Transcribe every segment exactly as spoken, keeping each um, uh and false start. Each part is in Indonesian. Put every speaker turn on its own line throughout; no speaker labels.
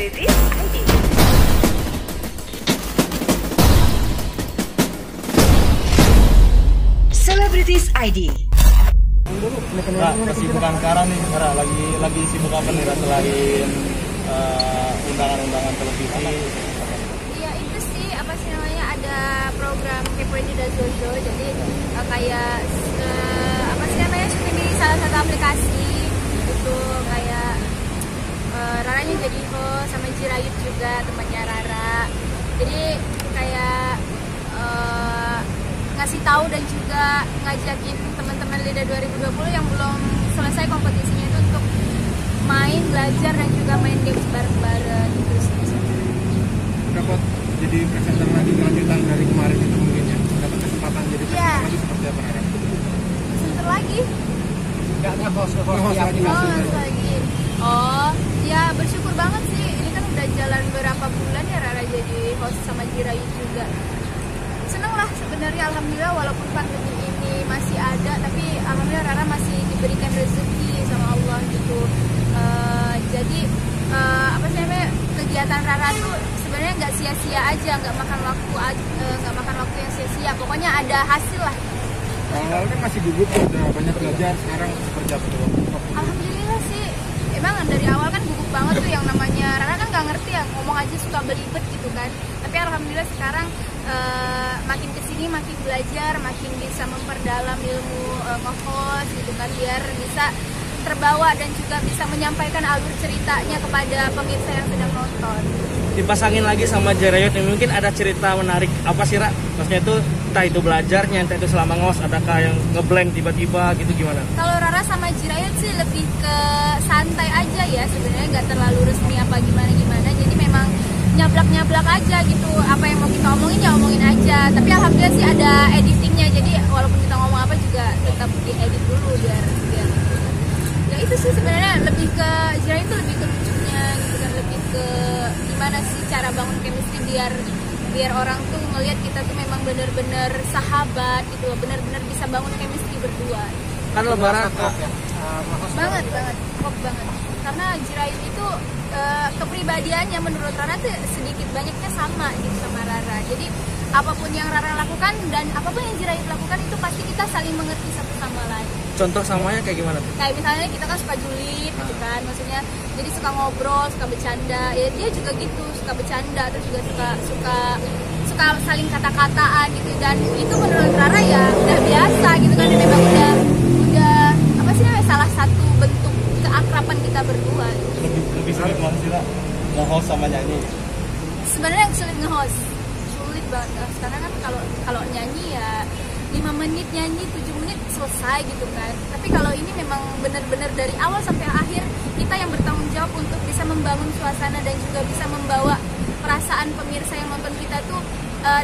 Celebrities I D. Celebrities I D.
Nah, kesibukan sekarang nih, Ra, lagi lagi sibuk apa nih, Ra, selain uh, undangan-undangan televisi?
Iya itu sih apa sih namanya, ada program Kepoin dan Jojo, jadi uh, kayak uh, apa sih namanya syuting di salah satu aplikasi itu, kayak uh, Raranya jadi host sama Jirayut juga temannya Rara, jadi kayak uh, ngasih tahu dan juga ngajakin teman-teman Lida dua ribu dua puluh yang belum selesai kompetisinya itu untuk main, belajar dan juga main games bareng-bareng gitu sih.
Dapat jadi presenter lagi kelanjutan dari kemarin itu mungkin ya, dapat kesempatan jadi presenter
yeah.
lagi seperti apa Rara?
Presenter lagi?
Nggak nge-host, nge-host lagi.
Oh, lagi. Oh, ya bersyukur banget sih. Ini kan udah jalan berapa bulan ya Rara jadi host sama Jirayut juga. Seneng lah sebenarnya, alhamdulillah, walaupun pandemi ini masih ada, tapi alhamdulillah Rara masih diberikan rezeki sama Allah gitu. Uh, jadi uh, apa sih namanya, kegiatan Rara tuh sebenarnya nggak sia-sia aja, nggak makan waktu nggak uh, makan waktu yang sia-sia, pokoknya ada hasil lah.
Awal kan masih gugup, udah banyak belajar, sekarang seperti apa tuh?
Alhamdulillah sih, emang dari awal kan gugup banget tuh, yang namanya Rara kan nggak ngerti ya, ngomong aja suka belibet gitu kan. Tapi alhamdulillah sekarang uh, makin kesini makin belajar, makin bisa memperdalam ilmu uh, nge-host gitu kan, biar bisa terbawa dan juga bisa menyampaikan alur ceritanya kepada pemirsa yang sedang nonton.
Dipasangin lagi sama Jirayut, mungkin ada cerita menarik apa sih, Ra? Maksudnya itu entah itu belajarnya, entah itu selama ngos, adakah yang ngeblank tiba-tiba gitu, gimana?
Kalau Rara sama Jirayut sih lebih ke santai aja ya, sebenarnya nggak terlalu resmi apa gimana-gimana, jadi memang nyablak-nyablak aja gitu, apa yang mau kita omongin ya omongin aja. Tapi alhamdulillah sih ada editingnya, jadi walaupun kita ngomong apa juga tetap diedit dulu biar biar ya itu sih sebenarnya lebih ke Jirayut itu lebih ke lucunya gitu kan, lebih ke gimana sih cara bangun chemistry biar biar orang tuh ngelihat kita tuh memang benar-benar sahabat gitu loh, benar-benar bisa bangun chemistry berdua.
Kan lebaran kok
ya?
Banget banget, kok banget. Karena Jirayut itu uh, kepribadiannya menurut Rara tuh sedikit banyaknya sama gitu sama Rara. Jadi apapun yang Rara lakukan dan apapun yang Jirayut lakukan itu pasti kita saling mengerti satu sama lain.
Contoh samanya kayak gimana tuh?
Kayak misalnya kita kan suka julid gitu kan, maksudnya jadi suka ngobrol, suka bercanda. Ya dia juga gitu, suka bercanda, terus juga suka suka suka saling kata-kataan gitu, dan itu menurut Rara ya udah biasa gitu kan, dan memang udah udah apa sih namanya, salah satu bentuk keakraban kita berdua.
Lebih lebih sulit mana sih, Ra, nge-host sama nyanyi?
Sebenarnya yang sulit nge-host, sulit banget. Karena kan kalau kalau nyanyi ya lima menit nyanyi, tujuh menit selesai gitu kan. Tapi kalau ini memang benar-benar dari awal sampai akhir kita yang bertanggung jawab untuk bisa membangun suasana dan juga bisa membawa perasaan pemirsa yang nonton kita tuh uh,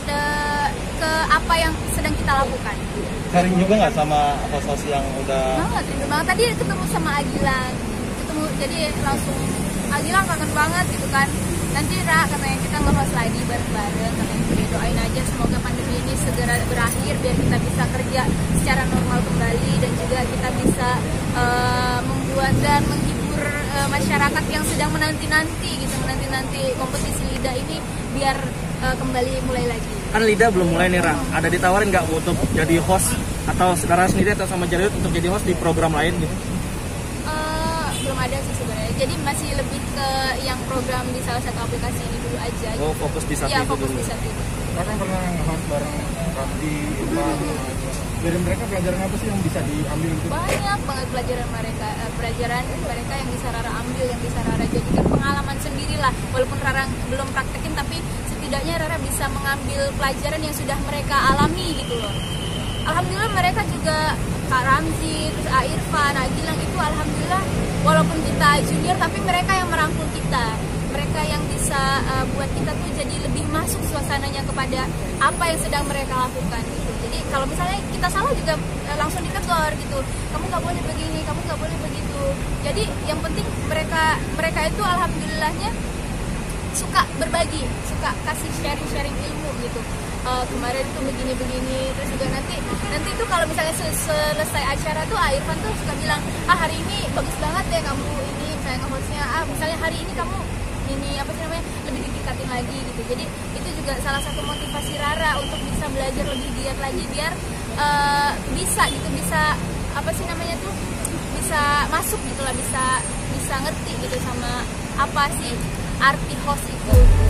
ke apa yang sedang kita lakukan.
Sharing juga nggak sama host-host yang udah?
Banget, rindu banget. Tadi ketemu sama Agilang, ketemu jadi langsung Agilang kangen banget gitu kan. Nanti Ra katanya kita nge-host lagi bareng-bareng, katanya kita doain aja semoga pandemi ini segera berakhir biar kita bisa kerja secara normal kembali dan juga kita bisa uh, membuat dan menghibur uh, masyarakat yang sedang menanti-nanti gitu, menanti-nanti kompetisi Lida ini biar uh, kembali mulai lagi.
Kan Lida belum mulai nih, Ra. Ada ditawarin nggak untuk jadi host atau Rara sendiri atau sama Jirayut untuk jadi host di program lain gitu?
Uh, belum ada sih sebenarnya. Jadi masih lebih ke yang program di salah satu aplikasi ini dulu aja.
Oh,
gitu.
fokus di satu
ya,
itu
fokus
dulu.
di satu itu.
Rara kan pernah nge-host bareng Raffi, Irfan. Dari mereka pelajaran apa sih yang bisa diambil gitu?
Banyak banget pelajaran mereka, uh, pelajaran mereka yang bisa Rara ambil, yang bisa Rara jadikan pengalaman sendiri lah. Walaupun Rara belum praktekin, tapi setidaknya Rara bisa mengambil pelajaran yang sudah mereka alami gitu loh. Alhamdulillah mereka juga, Kak Ramzi, terus A Irfan, A Gilang itu alhamdulillah walaupun kita junior tapi mereka yang merangkul kita. Mereka yang bisa uh, buat kita tuh jadi lebih masuk suasananya kepada apa yang sedang mereka lakukan gitu. Jadi kalau misalnya kita salah juga uh, langsung ditegur gitu. Kamu nggak boleh begini, kamu nggak boleh begitu. Jadi yang penting mereka mereka itu alhamdulillahnya suka berbagi, suka kasih sharing-sharing ilmu gitu. Uh, kemarin tuh begini-begini, terus juga nanti nanti tuh kalau misalnya selesai acara tuh Irfan tuh suka bilang, ah hari ini bagus banget deh kamu ini misalnya nge-hostnya, ah misalnya hari ini kamu ini apa sih namanya lebih ditingkatin lagi gitu. Jadi itu juga salah satu motivasi Rara untuk bisa belajar lebih giat lagi biar uh, bisa gitu bisa apa sih namanya tuh bisa masuk gitulah, bisa bisa ngerti gitu sama apa sih arti host itu.